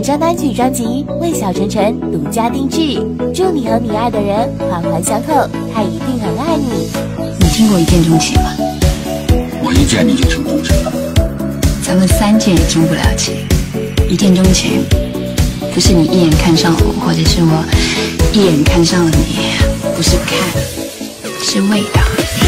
张单曲专辑为小晨晨独家定制，祝你和你爱的人环环相扣，他一定很爱你。 你听过一见钟情吗？ 我一见你就成终身了。 咱们3见也经不了情，一见钟情，不是你一眼看上我，或者是我一眼看上了你，不是看，是味道。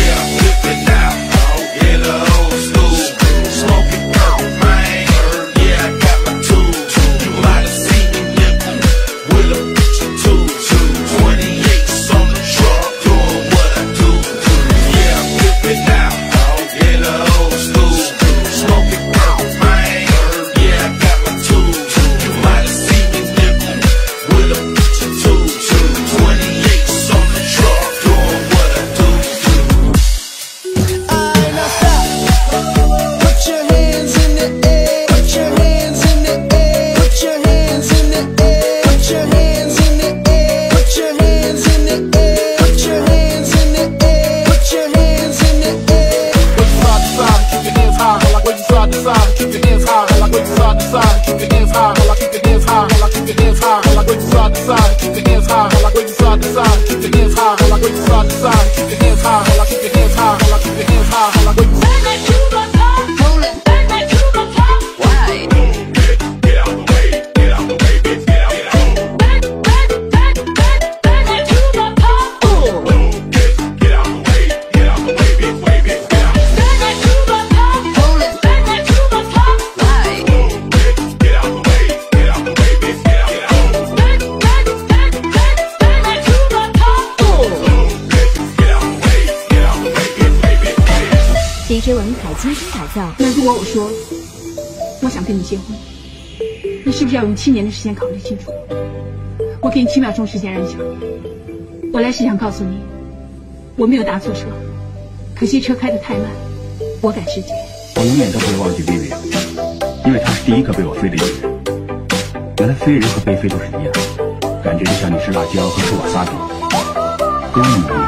DJ 文凯精心打造。 那如果我说我想跟你结婚，你是不是要用7年的时间考虑清楚？我给你7秒钟时间让你想。我来是想告诉你，我没有搭错车，可惜车开得太慢，我赶时间。 我永远都不会忘记薇薇，因为她是第一个被我飞的女人。原来飞人和被飞都是一样，感觉就像你是辣椒和是瓦萨比，多么美。